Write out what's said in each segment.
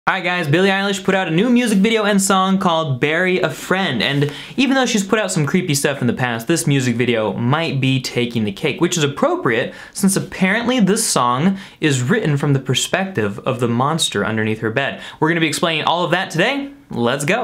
Alright guys, Billie Eilish put out a new music video and song called Bury a Friend, and even though she's put out some creepy stuff in the past, this music video might be taking the cake, which is appropriate since apparently this song is written from the perspective of the monster underneath her bed. We're going to be explaining all of that today. Let's go!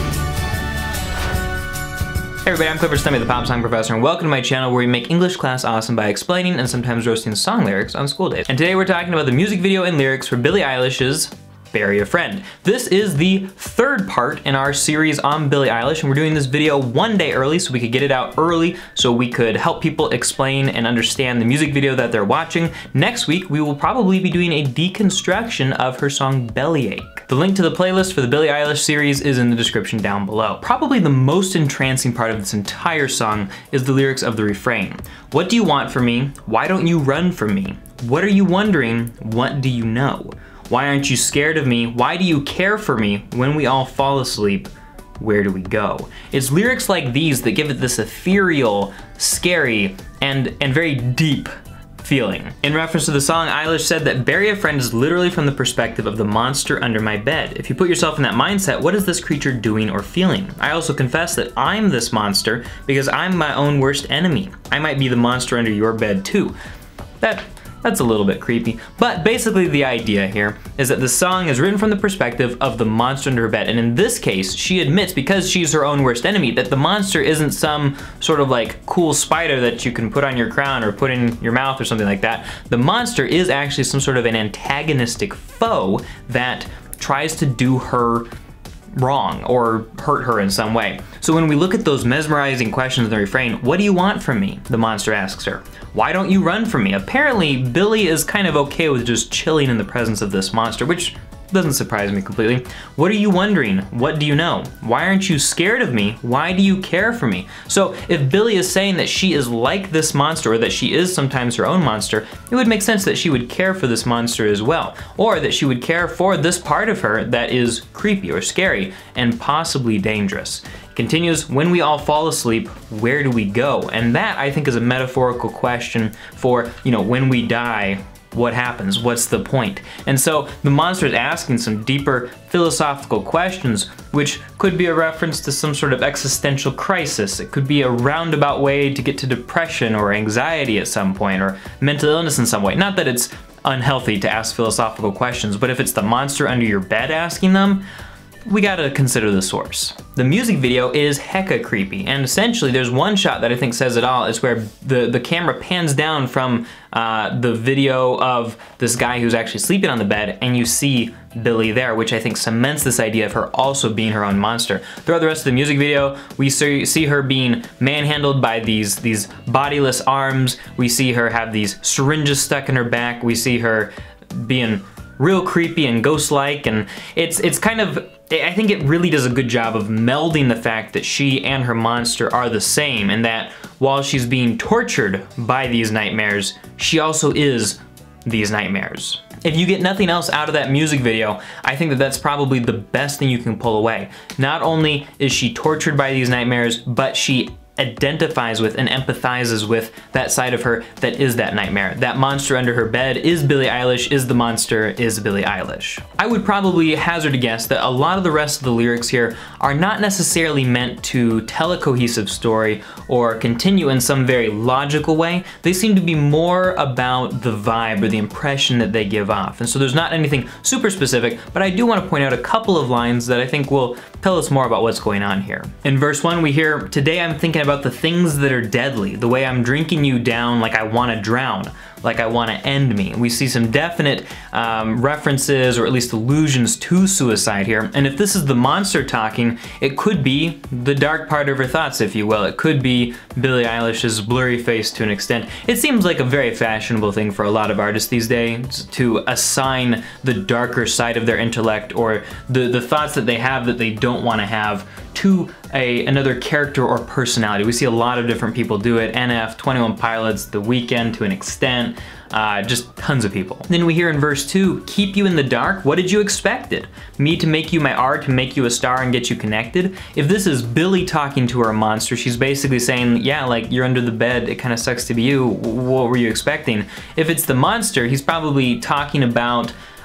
Hey everybody, I'm Clifford Stummy, the Pop Song Professor, and welcome to my channel where we make English class awesome by explaining and sometimes roasting song lyrics on school days. And today we're talking about the music video and lyrics for Billie Eilish's Bury a Friend. This is the third part in our series on Billie Eilish, and we're doing this video one day early so we could get it out early so we could help people explain and understand the music video that they're watching. Next week, we will probably be doing a deconstruction of her song Bellyache. The link to the playlist for the Billie Eilish series is in the description down below. Probably the most entrancing part of this entire song is the lyrics of the refrain. What do you want from me? Why don't you run from me? What are you wondering? What do you know? Why aren't you scared of me? Why do you care for me? When we all fall asleep, where do we go? It's lyrics like these that give it this ethereal, scary, and very deep feeling. In reference to the song, Eilish said that Bury a Friend is literally from the perspective of the monster under my bed. If you put yourself in that mindset, what is this creature doing or feeling? I also confess that I'm this monster because I'm my own worst enemy. I might be the monster under your bed too. That's a little bit creepy, but basically the idea here is that the song is written from the perspective of the monster under her bed, and in this case, she admits, because she's her own worst enemy, that the monster isn't some sort of like cool spider that you can put on your crown or put in your mouth or something like that. The monster is actually some sort of an antagonistic foe that tries to do her wrong or hurt her in some way. So when we look at those mesmerizing questions in the refrain, what do you want from me? The monster asks her. Why don't you run from me? Apparently, Billie is kind of okay with just chilling in the presence of this monster, which doesn't surprise me completely. What are you wondering? What do you know? Why aren't you scared of me? Why do you care for me? So if Billie is saying that she is like this monster, or that she is sometimes her own monster, it would make sense that she would care for this monster as well, or that she would care for this part of her that is creepy or scary and possibly dangerous. It continues, when we all fall asleep, where do we go? And that, I think, is a metaphorical question for, when we die, what happens? What's the point? And so the monster is asking some deeper philosophical questions, which could be a reference to some sort of existential crisis. It could be a roundabout way to get to depression or anxiety at some point, or mental illness in some way. Not that it's unhealthy to ask philosophical questions, but if it's the monster under your bed asking them, we gotta consider the source. The music video is hecka creepy, and essentially there's one shot that I think says it all. It's where the camera pans down from the video of this guy who's actually sleeping on the bed, and you see Billie there, which I think cements this idea of her also being her own monster. Throughout the rest of the music video, we see her being manhandled by these bodiless arms. We see her have these syringes stuck in her back. We see her being real creepy and ghost-like, and it's kind of, I think it really does a good job of melding the fact that she and her monster are the same, and that while she's being tortured by these nightmares, she also is these nightmares. If you get nothing else out of that music video, I think that that's probably the best thing you can pull away. Not only is she tortured by these nightmares, but she identifies with and empathizes with that side of her that is that nightmare. That monster under her bed is Billie Eilish, is the monster, is Billie Eilish. I would probably hazard a guess that a lot of the rest of the lyrics here are not necessarily meant to tell a cohesive story or continue in some very logical way. They seem to be more about the vibe or the impression that they give off. And so there's not anything super specific, but I do want to point out a couple of lines that I think will tell us more about what's going on here. In verse 1 we hear, today I'm thinking about the things that are deadly, the way I'm drinking you down like I want to drown, like I want to end me. We see some definite references, or at least allusions to suicide here, and if this is the monster talking, it could be the dark part of her thoughts, if you will. It could be Billie Eilish's blurry face to an extent. It seems like a very fashionable thing for a lot of artists these days to assign the darker side of their intellect, or the thoughts that they have that they don't want to have, to another character or personality. We see a lot of different people do it. NF, 21 Pilots, The Weeknd to an extent, just tons of people. Then we hear in verse 2, keep you in the dark? What did you expected? Me to make you my art, to make you a star and get you connected? If this is Billie talking to her monster, she's basically saying, yeah, like, you're under the bed, it kind of sucks to be you, what were you expecting? If it's the monster, he's probably talking about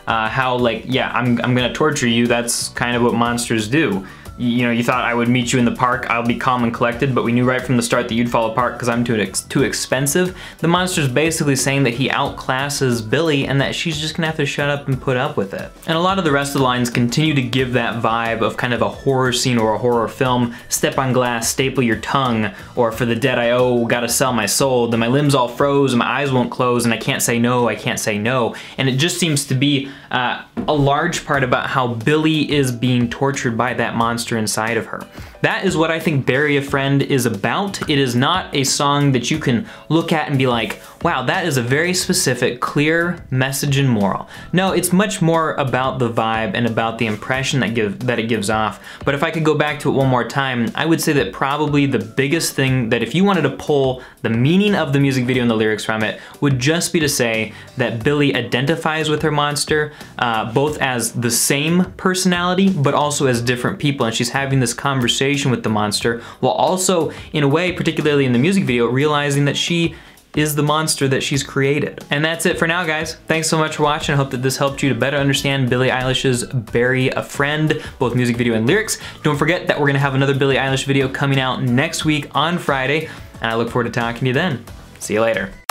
how like, yeah, I'm gonna torture you. That's kind of what monsters do. You know, you thought I would meet you in the park, I'll be calm and collected, but we knew right from the start that you'd fall apart because I'm too expensive. The monster's basically saying that he outclasses Billie and that she's just gonna have to shut up and put up with it. And a lot of the rest of the lines continue to give that vibe of kind of a horror scene or a horror film. Step on glass, staple your tongue, or for the debt I owe, gotta sell my soul, then my limbs all froze and my eyes won't close and I can't say no, I can't say no. And it just seems to be a large part about how Billie is being tortured by that monster inside of her. That is what I think Bury a Friend is about. It is not a song that you can look at and be like, wow, that is a very specific, clear message and moral. No, it's much more about the vibe and about the impression that it gives off. But if I could go back to it one more time, I would say that probably the biggest thing that if you wanted to pull the meaning of the music video and the lyrics from it would just be to say that Billie identifies with her monster, both as the same personality, but also as different people. And she's having this conversation with the monster, while also, in a way, particularly in the music video, realizing that she is the monster that she's created. And that's it for now, guys. Thanks so much for watching. I hope that this helped you to better understand Billie Eilish's Bury a Friend, both music video and lyrics. Don't forget that we're gonna have another Billie Eilish video coming out next week on Friday, and I look forward to talking to you then. See you later.